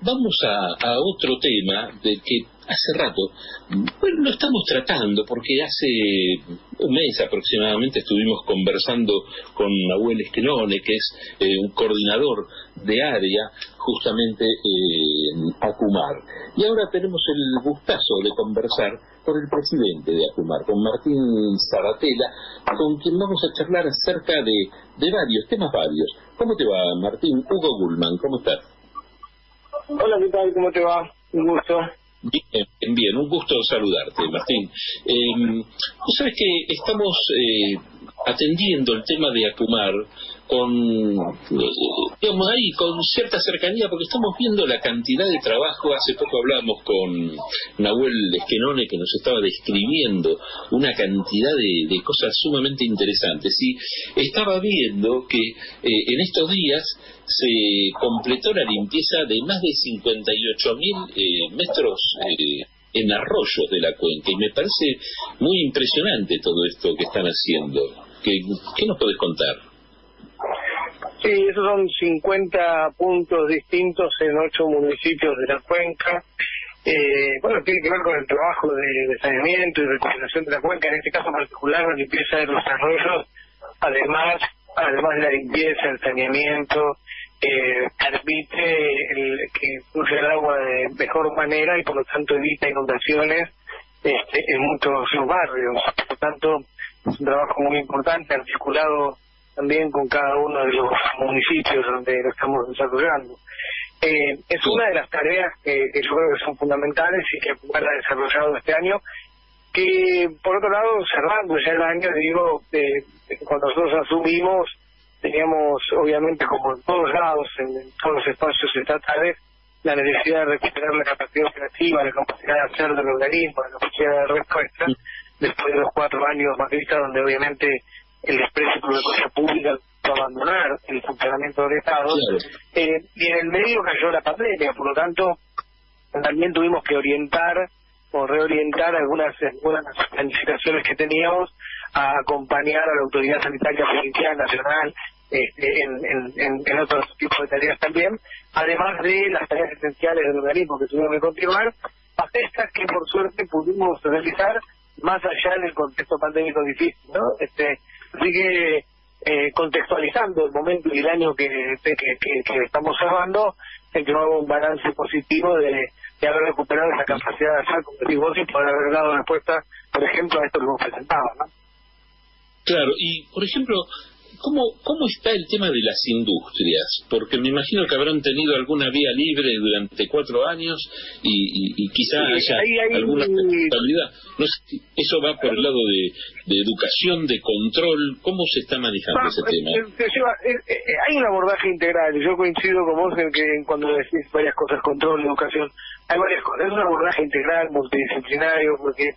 vamos a otro tema de que hace rato, bueno, lo estamos tratando porque hace un mes aproximadamente estuvimos conversando con Nahuel Esquenone, que es un coordinador de área justamente en Acumar. Y ahora tenemos el gustazo de conversar con el presidente de Acumar, con Martín Sabatella, con quien vamos a charlar acerca de varios temas varios. ¿Cómo te va, Martín? Hugo Gulman, ¿cómo estás? Hola, ¿qué tal? ¿Cómo te va? Un gusto. Bien, un gusto saludarte, Martín. Tú sabes que estamos atendiendo el tema de Acumar con, digamos, ahí, con cierta cercanía, porque estamos viendo la cantidad de trabajo. Hace poco hablábamos con Nahuel Esquenone, que nos estaba describiendo una cantidad de cosas sumamente interesantes, y estaba viendo que en estos días se completó la limpieza de más de 58.000 metros en arroyos de la cuenca, y me parece muy impresionante todo esto que están haciendo. ¿Qué nos podés contar? Sí, esos son 50 puntos distintos en 8 municipios de la cuenca. Bueno, tiene que ver con el trabajo de saneamiento y recuperación de la cuenca, en este caso particular la limpieza de los arroyos, además de la limpieza, el saneamiento, permite que fluya el agua de mejor manera y por lo tanto evita inundaciones en muchos barrios. Por lo tanto, es un trabajo muy importante, articulado también con cada uno de los municipios donde lo estamos desarrollando. Es una de las tareas que yo creo que son fundamentales y que Acumar ha desarrollado este año, que por otro lado, cerrando ya el año, digo, cuando nosotros asumimos, teníamos obviamente, como en todos lados, en todos los espacios estatales, la necesidad de recuperar la capacidad operativa, la capacidad de hacer del organismo, la capacidad de respuesta, después de los 4 años macristas, donde obviamente el desprecio de cosa pública fue abandonar el funcionamiento del Estado, y en el medio cayó la pandemia. Por lo tanto, también tuvimos que orientar o reorientar algunas planificaciones que teníamos a acompañar a la autoridad sanitaria provincial, nacional, en otros tipos de tareas también, además de las tareas esenciales del organismo que tuvimos que continuar, hasta estas que por suerte pudimos realizar más allá del contexto pandémico difícil, ¿no? Así que contextualizando el momento y el año que estamos cerrando, que no hago un balance positivo de haber recuperado esa capacidad de hacer, como decís vos, y poder haber dado respuesta, por ejemplo, a esto que hemos presentado, ¿no? Claro, y por ejemplo, ¿cómo está el tema de las industrias? Porque me imagino que habrán tenido alguna vía libre durante 4 años y quizá haya alguna responsabilidad. No sé si eso va por el lado de educación, de control. ¿Cómo se está manejando ese tema? Hay un abordaje integral, y yo coincido con vos en que cuando decís varias cosas, control, educación, hay varias cosas. Es un abordaje integral, multidisciplinario, porque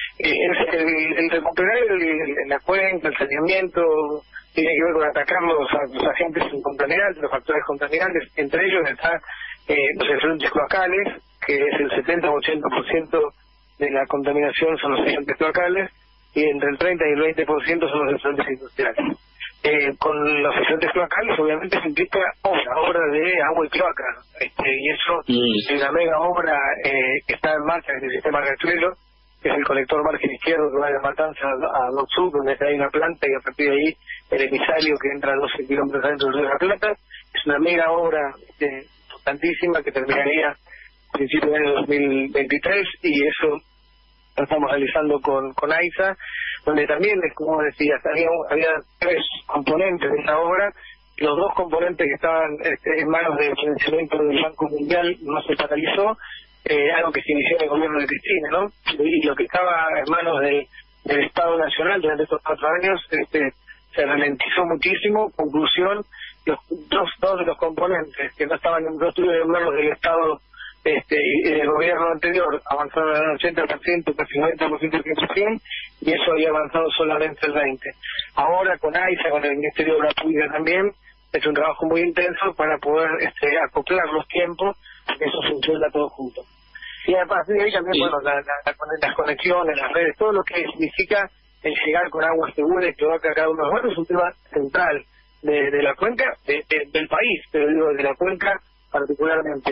el recuperar la cuenca, el saneamiento, tiene que ver con atacar los agentes contaminantes, los factores contaminantes. Entre ellos está los efluentes cloacales, que es el 70 o 80% de la contaminación son los agentes cloacales, y entre el 30 y el 20% son los efluentes industriales. Con los efluentes cloacales obviamente se implica obra de agua y cloaca, y eso es una mega obra que está en marcha en el sistema Riachuelo, que es el colector margen izquierdo que va de La Matanza a Dock Sud, donde hay una planta, y a partir de ahí el emisario que entra a 12 kilómetros adentro del río de la Plata. Es una mega obra importantísima que terminaría a principios del año 2023, y eso lo estamos realizando con AISA, donde también, como decías, había 3 componentes de esa obra. Los 2 componentes que estaban en manos del financiamiento del Banco Mundial no se paralizó, algo que se inició en el gobierno de Cristina, ¿no? Y lo que estaba en manos del Estado Nacional durante estos 4 años se ralentizó muchísimo. Conclusión, dos de los componentes que no estuvieron en manos del Estado y del gobierno anterior avanzaron al 80%, casi 90% de ejecución, y eso había avanzado solamente el 20%. Ahora con AISA, con el Ministerio de Obras Públicas también, es un trabajo muy intenso para poder acoplar los tiempos, que eso funciona todo junto. Y a partir de ahí también, bueno, las conexiones, las redes, todo lo que significa el llegar con agua segura y cloaca a cada uno de los barrios es un tema central de la cuenca, del país, pero digo, de la cuenca particularmente.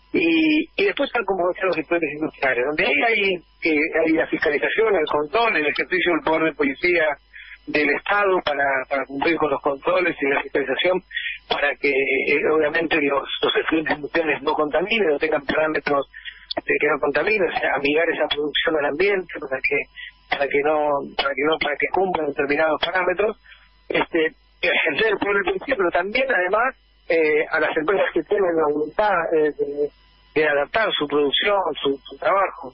y después están como los sectores industriales, donde ahí hay la fiscalización, el control, el ejercicio del poder de policía del Estado para cumplir con los controles y la fiscalización, para que obviamente los efluentes industriales no contaminen, no tengan parámetros que no contaminen, o sea, amigar esa producción al ambiente para que cumplan determinados parámetros, ejercer el poder de policía, pero también además a las empresas que tienen la voluntad de adaptar su producción, su trabajo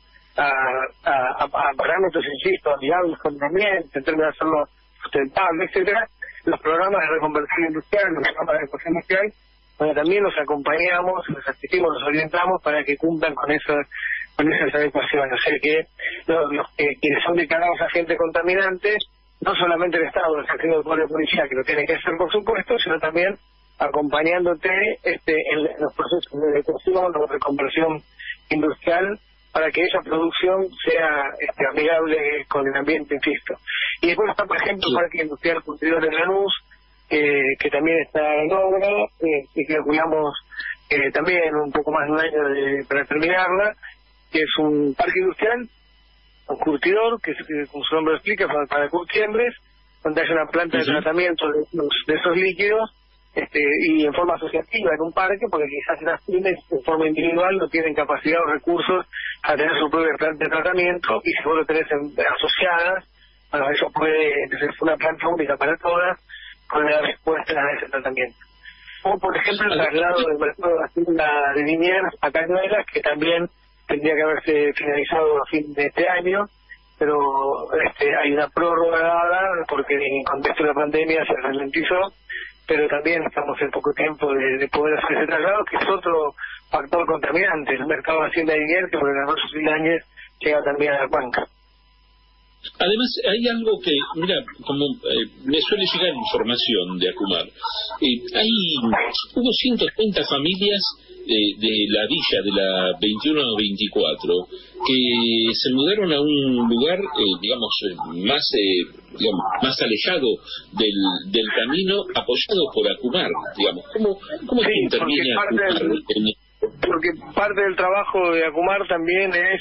a parámetros, insisto, amigables con el ambiente, en términos de hacerlo sustentable, etcétera, los programas de reconversión industrial, los programas de reconversión industrial, donde también los acompañamos, los asistimos, los orientamos para que cumplan con esas adecuaciones. O sea que quienes son declarados agentes contaminantes, no solamente el Estado, el ejercicio del poder de policía, que lo tiene que hacer por supuesto, sino también acompañándote en los procesos de adecuación o reconversión industrial, para que esa producción sea amigable con el ambiente, insisto. Y después está, por ejemplo, el Parque Industrial Curtidor de Lanús, que también está en obra, y que cuidamos también un poco más de un año para terminarla, que es un parque industrial, un curtidor, que como su nombre lo explica, para curtiembres, donde hay una planta de tratamiento de esos líquidos, y en forma asociativa en un parque, porque quizás las pymes en forma individual no tienen capacidad o recursos a tener su propia planta de tratamiento, y si vos lo tenés asociadas, bueno, eso puede ser una planta única para todas, puede dar respuesta a ese tratamiento. O por ejemplo el traslado del mercado de Hacienda de Liniers a Cañuelas, que también tendría que haberse finalizado a fin de este año, pero hay una prórroga dada porque en el contexto de la pandemia se ralentizó, pero también estamos en poco tiempo de poder hacer ese traslado, que es otro factor contaminante, el mercado de Hacienda de Liniers, que por el arroyo Silañez llega también a la cuenca. Además, hay algo que, mira, como me suele llegar información de Acumar, hubo 130 familias de la villa de la 21 a 24 que se mudaron a un lugar, más alejado del camino, apoyado por Acumar, digamos. ¿Cómo se interviene Acumar? Porque parte del trabajo de Acumar también es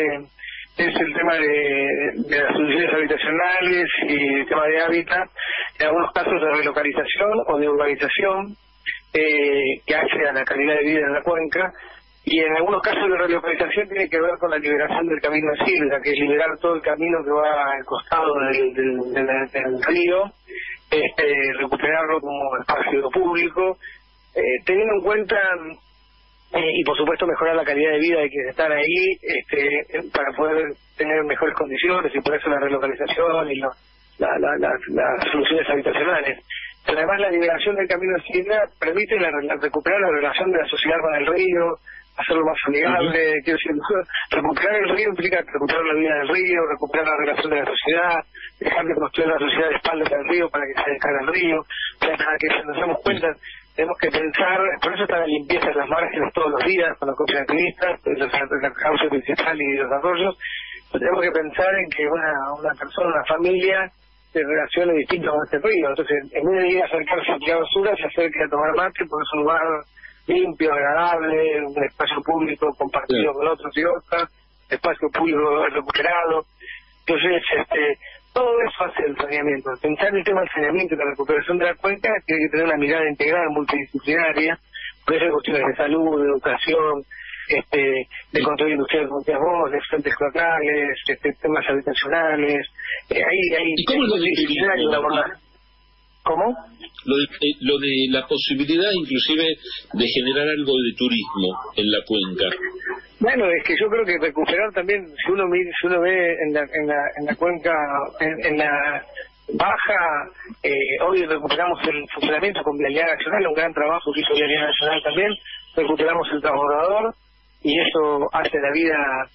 el tema de las soluciones habitacionales y el tema de hábitat, en algunos casos de relocalización o de urbanización, que hace a la calidad de vida en la cuenca, y en algunos casos de relocalización tiene que ver con la liberación del camino de Silva, que es liberar todo el camino que va al costado del río, recuperarlo como espacio público, teniendo en cuenta y por supuesto mejorar la calidad de vida de quienes están ahí, para poder tener mejores condiciones, y por eso la relocalización y las soluciones habitacionales. Pero además la liberación del camino de Silva permite recuperar la relación de la sociedad con el río, hacerlo más amigable. Quiero decir, recuperar el río implica recuperar la vida del río, recuperar la relación de la sociedad, dejar de construir la sociedad de espaldas del río para que se descargue el río. O sea, para que nos damos cuenta, tenemos que pensar, por eso está la limpieza de las márgenes todos los días con los coches activistas, la causa principal y los arroyos. Tenemos que pensar en que una persona, una familia, se relacione distinto con este río. Entonces, en vez de ir a acercarse a tirar basura, se acerca a tomar mate, porque es un lugar limpio, agradable, un espacio público compartido con otros y otras, espacio público recuperado. Entonces, todo eso hace el saneamiento. Pensar en el tema del saneamiento y la recuperación de la cuenca tiene que tener una mirada integral, multidisciplinaria, por eso hay cuestiones de salud, de educación, de control industrial, como decías vos, de fuentes cloacales, temas habitacionales. Hay multidisciplinario de abordaje. ¿Cómo? Lo de la posibilidad inclusive de generar algo de turismo en la cuenca. Bueno, es que yo creo que recuperar también, si uno ve en la cuenca, en la baja, hoy recuperamos el funcionamiento con Vialidad Nacional, un gran trabajo que hizo Vialidad Nacional también, recuperamos el transbordador, y eso hace la vida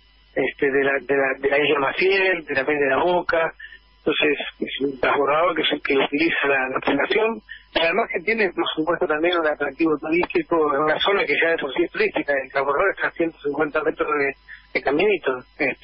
de la isla Maciel, también de la Boca. Entonces es un transbordador que utiliza la población, además que tiene por supuesto también un atractivo turístico en una zona que ya de por sí es turística. El transbordador está a 150 metros de caminito.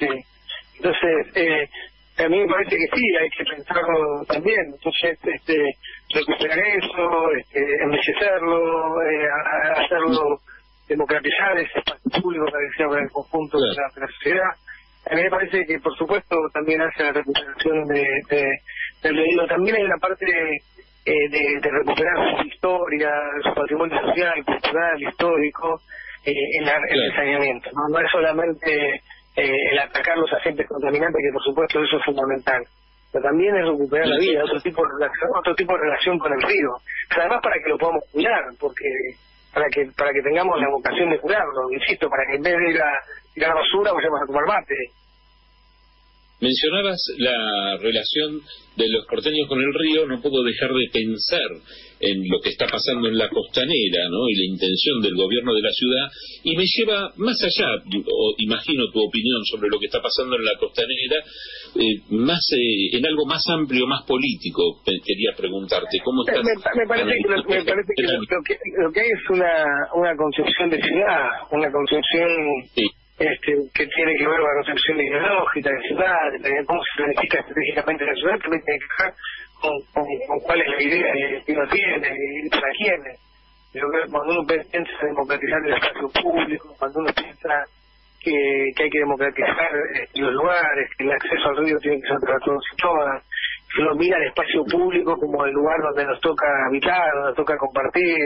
Entonces a mí me parece que sí, hay que pensarlo también. Entonces recuperar eso, embellecerlo, hacerlo democratizar ese espacio público para que sea para el conjunto de la sociedad. A mí me parece que, por supuesto, también hace la recuperación del leído. También hay una parte de recuperar su historia, su patrimonio social, cultural, histórico, en el saneamiento. No es solamente el atacar los agentes contaminantes, que por supuesto eso es fundamental, pero también es recuperar la vida, otro tipo de relación con el río, pero además para que lo podamos cuidar, porque para que tengamos la vocación de curarlo, insisto, para que en vez de ir a tirar basura vayamos a tomar mate. Mencionabas la relación de los porteños con el río, no puedo dejar de pensar en lo que está pasando en la costanera, ¿no? Y la intención del gobierno de la ciudad, y me lleva más allá, imagino tu opinión sobre lo que está pasando en la costanera, en algo más amplio, más político. Quería preguntarte, ¿cómo estás? Me parece que lo que hay es una concepción de ciudad, una concepción... Sí. Que tiene que ver con la concepción ideológica de la ciudad, de cómo se planifica estratégicamente la ciudad, también tiene que ver con cuál es la idea que uno tiene y para quiénes. Yo creo que cuando uno piensa democratizar el espacio público, cuando uno piensa que hay que democratizar los lugares, que el acceso al río tiene que ser para todos y todas, que uno mira el espacio público como el lugar donde nos toca habitar, donde nos toca compartir,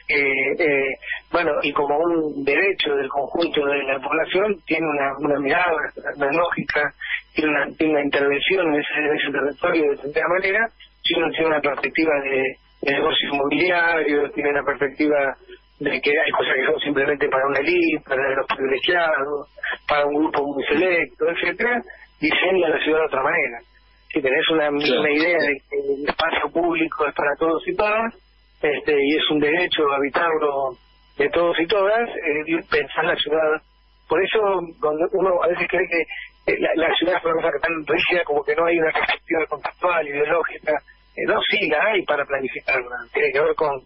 y como un derecho del conjunto de la población, tiene una mirada, una lógica, tiene una intervención en ese territorio de determinada manera, si uno tiene una perspectiva de negocio inmobiliario, tiene una perspectiva de que hay cosas que son simplemente para una élite, para los privilegiados, para un grupo muy selecto, etcétera, diseña la ciudad de otra manera. Si tenés una idea de que el espacio público es para todos y todas, y es un derecho habitarlo de todos y todas, pensar la ciudad. Por eso, cuando uno a veces cree que la ciudad es una cosa tan rígida, como que no hay una perspectiva contextual, ideológica. No, sí la hay para planificarla. Tiene que ver con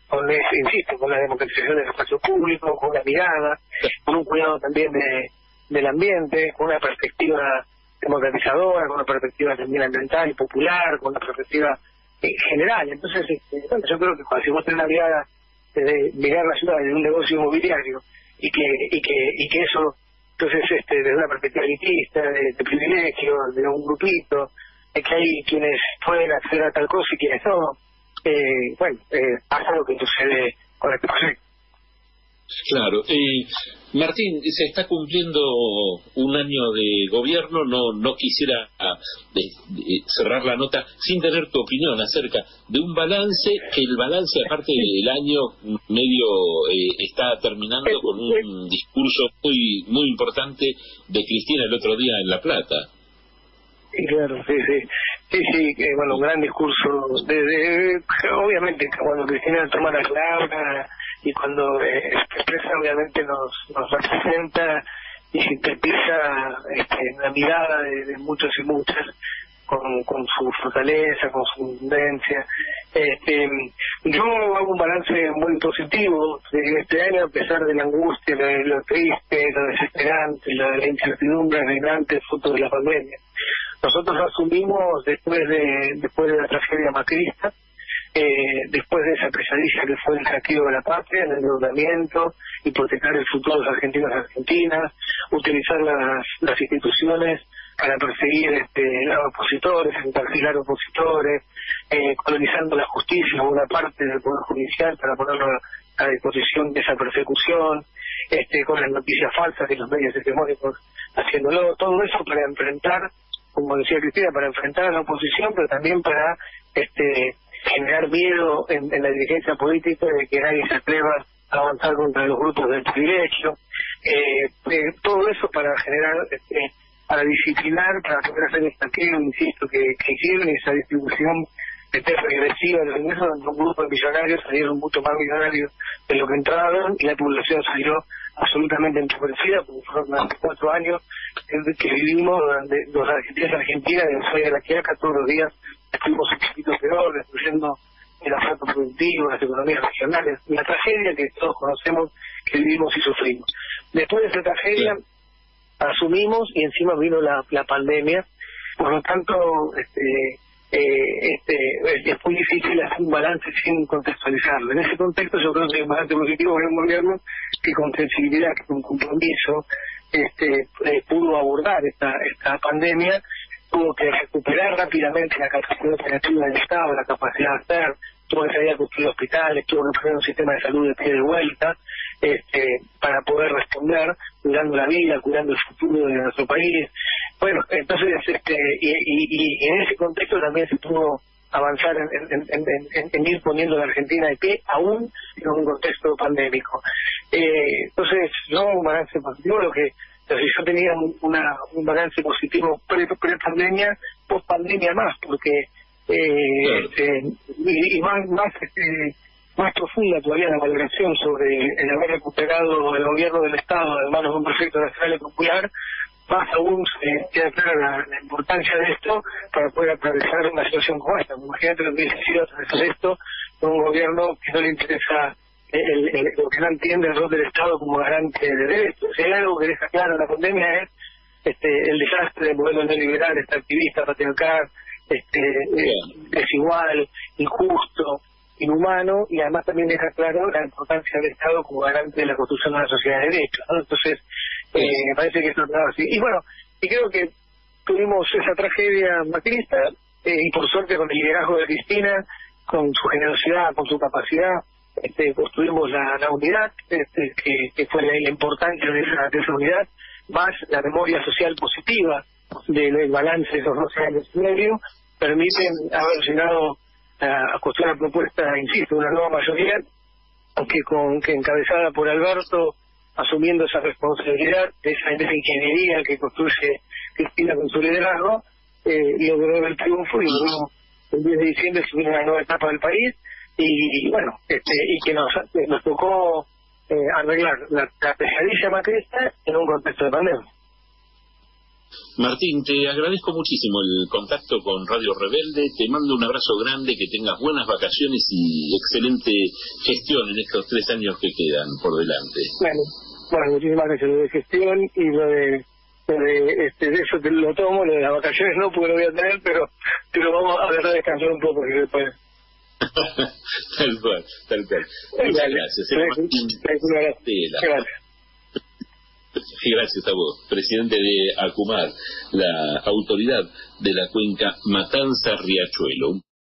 la democratización del espacio público, con la mirada, con un cuidado también del ambiente, con una perspectiva democratizadora, con una perspectiva también ambiental y popular, con una perspectiva general. Entonces, yo creo que si vos tenés la mirada de mirar la ciudad desde un negocio inmobiliario y que eso, entonces, desde una perspectiva elitista, de privilegio, de un grupito, que hay quienes pueden acceder a tal cosa y quienes no, pasa lo que sucede con este proyecto. Claro. Martín, se está cumpliendo un año de gobierno, no quisiera cerrar la nota sin tener tu opinión acerca de un balance, que el balance, aparte del año medio, está terminando con un discurso muy importante de Cristina el otro día en La Plata. Sí, claro, sí, un gran discurso, obviamente cuando Cristina toma la palabra y cuando expresa, obviamente nos representa y sintetiza la mirada de muchos y muchas, con su fortaleza, con su contundencia. Yo hago un balance muy positivo de este año, a pesar de la angustia, lo triste, lo desesperante, la incertidumbre reinante fruto de la pandemia. Nosotros asumimos después de la tragedia macrista, después de esa pesadilla que fue el saqueo de la patria, el endeudamiento, hipotecar el futuro de los argentinos y argentinas, utilizar las instituciones para perseguir a opositores, encarcelar opositores, colonizando la justicia, una parte del Poder Judicial para ponerlo a disposición de esa persecución, con las noticias falsas de los medios hegemónicos haciéndolo, todo eso para enfrentar, como decía Cristina, para enfrentar a la oposición, pero también para generar miedo en la dirigencia política de que nadie se atreva a avanzar contra los grupos del privilegio, todo eso para generar, para disciplinar, para poder hacer el saqueo, insisto, que hicieron esa distribución regresiva de los ingresos, donde un grupo de millonarios salieron mucho más millonarios de lo que entraron y la población salió absolutamente empobrecida, porque fueron más de 4 años que vivimos los argentinos y argentinas de Soy de la Quiaca todos los días. Estuvimos un poquito peor, destruyendo el aparato productivo, las economías regionales, la tragedia que todos conocemos, que vivimos y sufrimos. Después de esa tragedia asumimos y encima vino la pandemia, por lo tanto es muy difícil hacer un balance sin contextualizarlo. En ese contexto yo creo que un balance positivo es un gobierno que con sensibilidad, que con compromiso pudo abordar esta pandemia, tuvo que recuperar rápidamente la capacidad operativa del Estado, la capacidad de hacer, tuvo que salir a construir hospitales, tuvo que poner un sistema de salud de pie de vuelta, para poder responder, cuidando la vida, cuidando el futuro de nuestro país. Bueno, entonces, y en ese contexto también se pudo avanzar en ir poniendo a la Argentina de pie, aún en un contexto pandémico. Entonces, yo un balance positivo, yo tenía un balance positivo pre-pandemia, post-pandemia más, porque más profunda todavía la valoración sobre el haber recuperado el gobierno del Estado de manos de un proyecto nacional y popular, más aún queda clara la importancia de esto para poder atravesar una situación como esta. Imagínate lo que hubiese sido atravesar esto con un gobierno que no le interesa, o que no entiende el rol del Estado como garante de derechos. Si hay algo que deja claro la pandemia es el desastre del modelo neoliberal, extractivista, patriarcal, desigual, injusto, inhumano, y además también deja claro la importancia del Estado como garante de la construcción de una sociedad de derechos, ¿no? Entonces, me parece que esto es así. Y bueno, y creo que tuvimos esa tragedia macrista, y por suerte con el liderazgo de Cristina, con su generosidad, con su capacidad, construimos la unidad, que fue la importancia de esa unidad, más la memoria social positiva del balance de esos 12 años y medio, permiten haber llegado a construir una propuesta, insisto, una nueva mayoría, que encabezada por Alberto, asumiendo esa responsabilidad de esa ingeniería que construye Cristina con su liderazgo, logró el triunfo y logró el 10 de diciembre subir una nueva etapa del país, y bueno, y que nos tocó arreglar la pesadilla macrista en un contexto de pandemia. Martín, te agradezco muchísimo el contacto con Radio Rebelde, te mando un abrazo grande, que tengas buenas vacaciones y excelente gestión en estos 3 años que quedan por delante. Bueno, muchísimas gracias. Lo de gestión y lo de eso te lo tomo, lo de las vacaciones no, porque lo voy a tener, pero vamos a dejar descansar un poco, porque después... tal cual. Muchas gracias. Gracias. Gracias a vos, presidente de ACUMAR, la autoridad de la cuenca Matanza-Riachuelo.